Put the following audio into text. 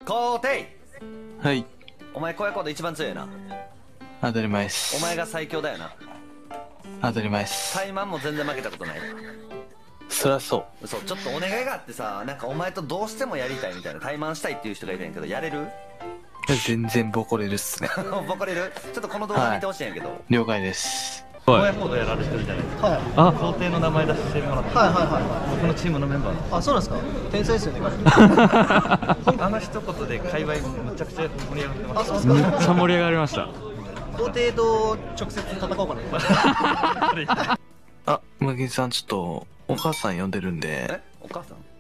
コーテイ、 はい、 お前荒野行動一番強いな。 当たり前っす。 お前が最強だよな。 当たり前っす。 タイマンも全然負けたことない。 そりゃそう。 そう、ちょっとお願いがあってさ、なんかお前とどうしてもやりたいみたいな、タイマンしたいっていう人がいるんやけど、やれる？ いや全然ボコれるっすね。 ボコれる？ちょっとこの動画見てほしいんやけど、 了解です。 荒野行動やられてるじゃないですか。 はい。 あ、皇帝の名前出してもらって、 はいはいはい。 僕のチームのメンバーの。 あ、そうなんですか。天才ですよね。 あの一言で界隈むちゃくちゃ盛り上がってまあ、 す。 そうですか。 めっちゃ盛り上がりました。 皇帝と直接戦おうかな。 あ、マギさんちょっとお母さん呼んでるんで。 え、お母さん？